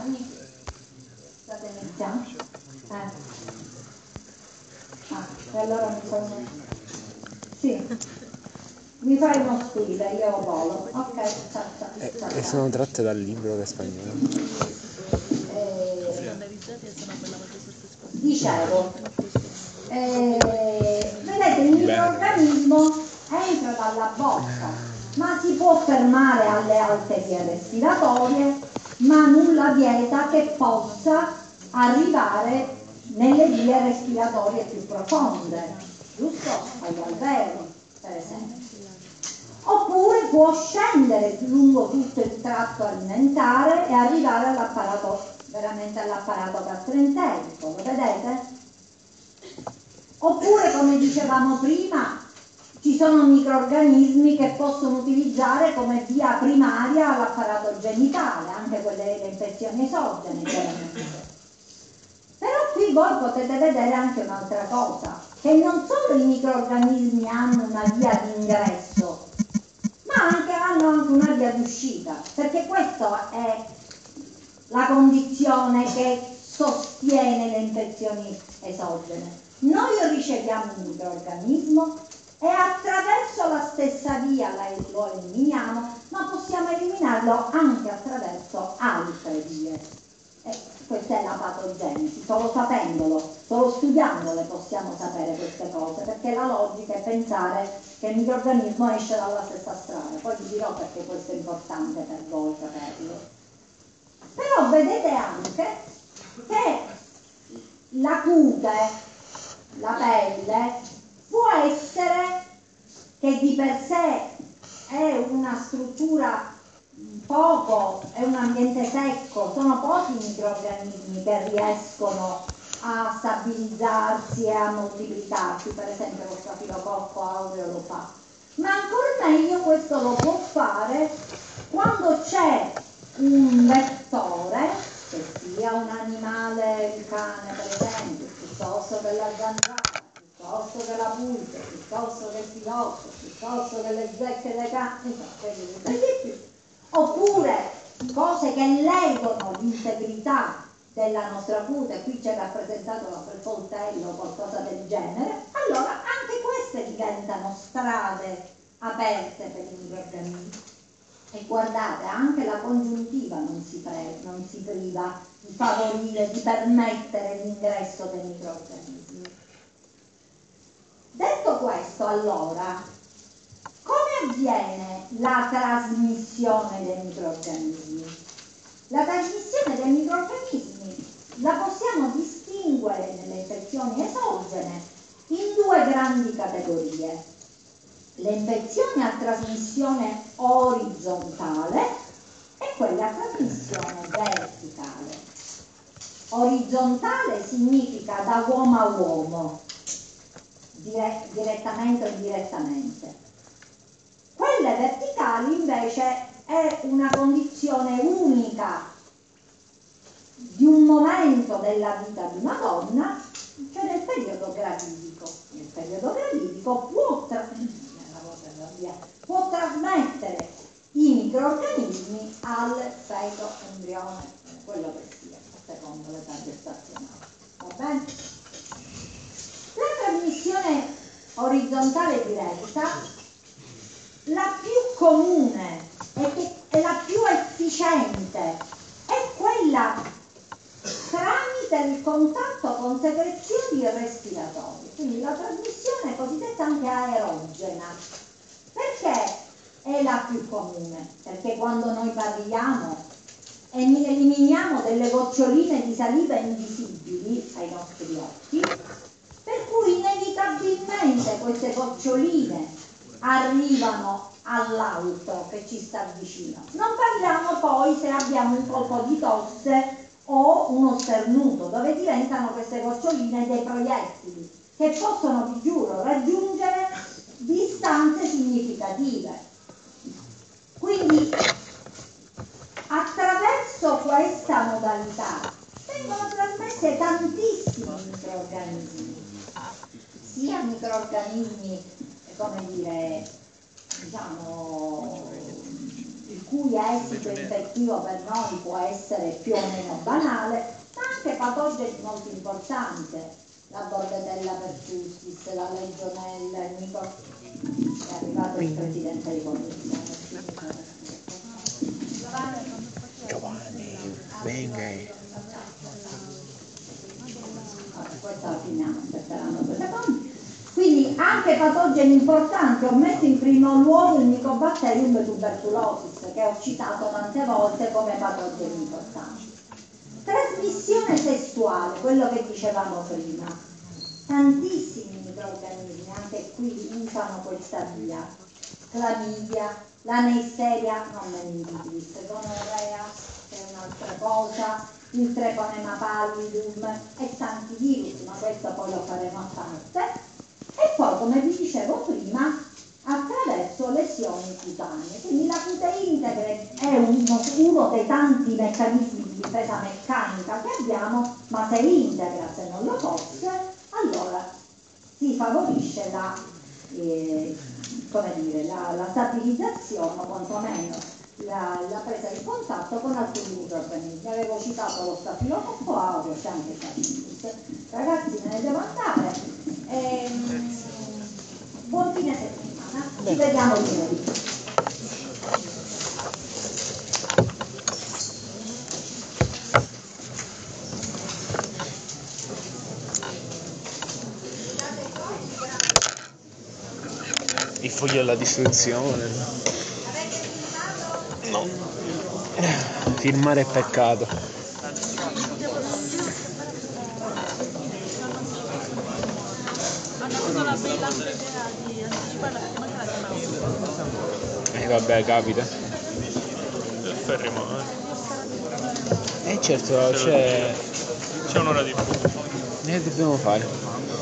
Giovanni? State iniziando? E allora mi sono... Sì, mi fai uno stile, io volo. Ok, E sono tratte dal libro che è spagnolo. Dicevo, vedete, il microorganismo entra dalla bocca, ma si può fermare alle alte vie respiratorie, ma nulla vieta che possa arrivare nelle vie respiratorie più profonde, giusto? Agli alveoli, per esempio. Oppure può scendere lungo tutto il tratto alimentare e arrivare all'apparato, veramente all'apparato gastroenterico, lo vedete? Oppure, come dicevamo prima, ci sono microrganismi che possono utilizzare come via primaria l'apparato genitale, anche quelle le infezioni esogene, chiaramente. Però qui voi potete vedere anche un'altra cosa, che non solo i microrganismi hanno una via di ingresso, ma hanno anche una via d'uscita, perché questa è la condizione che sostiene le infezioni esogene. Noi riceviamo un microrganismo e attraverso la stessa via lo eliminiamo, ma possiamo eliminarlo anche attraverso altre vie. Questa è la patogenesi, solo sapendolo, solo studiandole possiamo sapere queste cose, perché la logica è pensare che il microrganismo esce dalla stessa strada. Poi vi dirò perché questo è importante per voi saperlo. Però vedete anche che la cute, la pelle, può essere che di per sé è una struttura è un ambiente secco, sono pochi i microrganismi che riescono a stabilizzarsi e a moltiplicarsi, per esempio lo stafilococco aureo lo fa, ma ancora meglio questo lo può fare quando c'è un vettore, che sia un animale, il cane per esempio, piuttosto che la zanzara, piuttosto che la pulce, piuttosto che il filotto, piuttosto che le zecche dei cani, oppure cose che ledono l'integrità della nostra cute, qui c'è rappresentato il coltello o qualcosa del genere, allora anche queste diventano strade aperte per i microrganismi. E guardate, anche la congiuntiva non si priva di favorire, di permettere l'ingresso dei microrganismi. Detto questo, allora, come avviene la trasmissione dei microrganismi? La trasmissione dei microrganismi la possiamo distinguere nelle infezioni esogene in due grandi categorie. Le infezioni a trasmissione orizzontale e quelle a trasmissione verticale. Orizzontale significa da uomo a uomo, direttamente o indirettamente. Quelle verticali invece è una condizione unica di un momento della vita di una donna, cioè nel periodo gravidico. Nel periodo gravidico può trasmettere i microrganismi al feto, embrione, quello che sia, secondo l'età gestazionale. Va bene? La trasmissione orizzontale diretta, la più comune e la più efficiente è quella tramite il contatto con secrezioni respiratorie, quindi la trasmissione cosiddetta anche aerogena. Perché è la più comune? Perché quando noi parliamo eliminiamo delle goccioline di saliva invisibili ai nostri occhi, per cui inevitabilmente queste goccioline arrivano all'altro che ci sta vicino. Non parliamo poi se abbiamo un colpo di tosse o uno sternuto, dove diventano queste goccioline dei proiettili che possono, vi giuro, raggiungere distanze significative. Quindi attraverso questa modalità vengono trasmesse tantissimi microrganismi, sia microrganismi, come dire, diciamo, il cui esito parasito infettivo per noi può essere più o meno banale, ma anche patogeni molto importanti, la Bordetella pertussis, la Legionella, il è arrivato il presidente di commissione. Giovanni, venga. Questa la finiamo, aspetteranno 2 secondi. Quindi anche patogeni importanti, ho messo in primo luogo il Mycobacterium tuberculosis, che ho citato tante volte come patogeni importanti. Trasmissione sessuale, quello che dicevamo prima. Tantissimi microrganismi, anche qui usano questa via. Clamidia, la Neisseria, non meningitis, gonorrea, che è un'altra cosa, il Treponema pallidum e tanti virus, ma questo poi lo faremo a parte. E poi, come vi dicevo prima, attraverso lesioni cutanee. Quindi la cute integre è uno dei tanti meccanismi di difesa meccanica che abbiamo, ma se integra, se non lo fosse, allora si favorisce la stabilizzazione o quantomeno la presa di contatto con alcuni microrganismi. Avevo citato lo stafilococco aureus e anche Staphylococcus. Ragazzi, me ne devo andare. Buon fine settimana, ci vediamo lunedì. Il foglio della distruzione. No. Firmare è peccato. Hanno avuto la brillante idea di anticipare la settimana della chiamata. Vabbè, capita. Il ferrimo, Certo, c'è un'ora di più. Ne dobbiamo fare.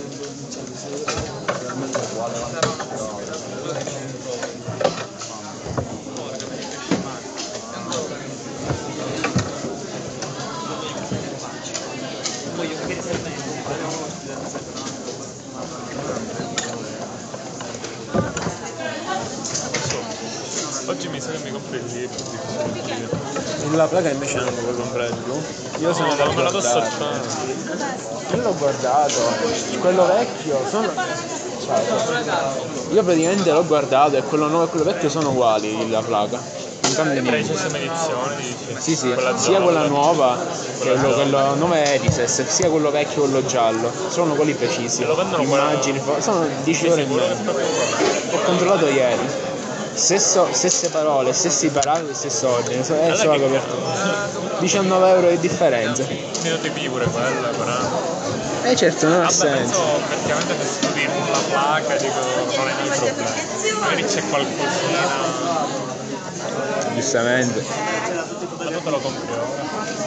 Oggi mi sa che mi compri il libro di psicologia. La placa invece non lo comprare tu. Io sono andato a me la do guardare. Io l'ho guardato, quello vecchio sono. Io praticamente l'ho guardato e quello nuovo e quello vecchio sono uguali la placa. Non cambia niente. Precise edizioni, dici? Sì, sia quella nuova che quello nuovo è Edises, sia quello vecchio che quello giallo. Sono quelli precisi. E lo vendono immagini, sono 10 euro in meno. Ho controllato ieri. Stesse parole, stessi parametri, stesso ordine, è solo la copertura. 19 euro di differenza. Minuti più pure quella, però. Certo, non ha Vabbè, senso. penso effettivamente se studi la placa, dico, non è il problema. Magari c'è qualcosina. Giustamente. Ma tu te lo compri ora?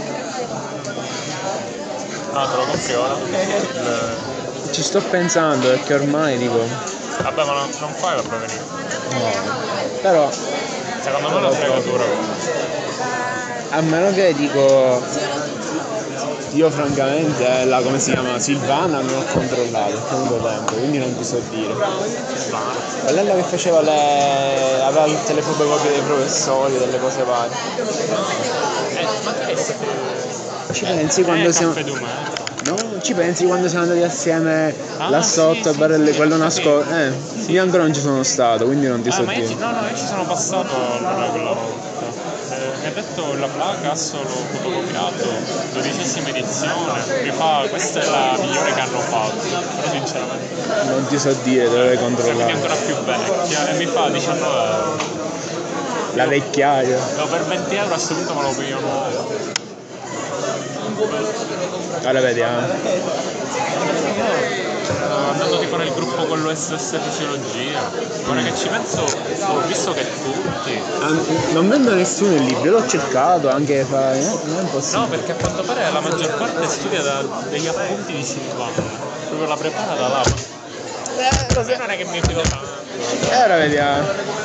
Ah, te lo compri ora? Ci sto pensando perché ormai dico. Vabbè, ma non fai la prevenire. No. Però secondo me la fregatura. A meno che dico. Io francamente la come si chiama Silvana non ho controllato per tanto tempo, quindi non ti so dire. Quella che faceva aveva tutte le fotocopie dei professori, delle cose varie. Ma che ci pensi quando siamo. No, ci pensi quando siamo andati assieme là sotto a Barelle, quello nascosto. Io ancora non ci sono stato, quindi non ti so dire. Io ci sono passato allora quella volta. Mi ha detto la placa ha solo fotocopiato 12ª edizione. Mi fa, questa è la migliore che hanno fatto. Però sinceramente non ti so dire, dovrei controllare. È ancora più vecchia e mi fa 19 euro. La vecchiaia. No, per 20 euro a questo punto me lo piglio nuovo. Ora vediamo. Andando tipo nel gruppo con l'OSS Fisiologia, ora che ci penso, ho visto che tutti. Non vendo nessuno il libro, l'ho cercato anche non è possibile. No, perché a quanto pare la maggior parte studia degli appunti di Silvano, proprio la prepara da là. Così non è che mi fido tanto. Ora vediamo.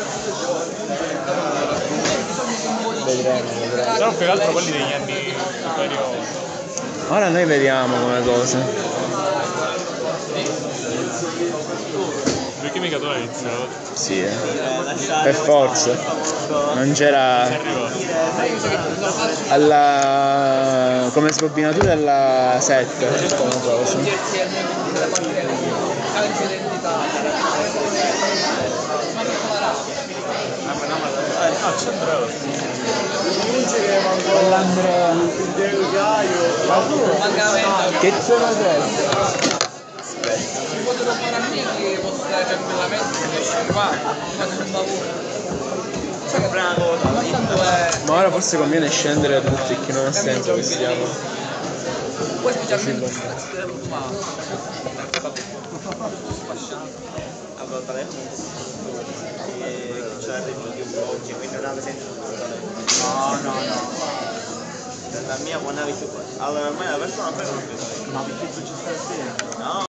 Vedremo. Però più che altro quelli degli anni superiori. Ora noi vediamo come cosa. Perché mi mica tu l'hai iniziato. Sì, per forza. Non c'era alla come sbobinatura alla 7 come cosa. L'Andrea. Che sono adesso? Potevo fare a me che posso stare tranquillamente se riesci qua, ma non va. Ma ora forse conviene scendere tutti, che non ha senso che stiamo. Poi specialmente la mia quando ha visto allora ormai la persona ma perché succede? No.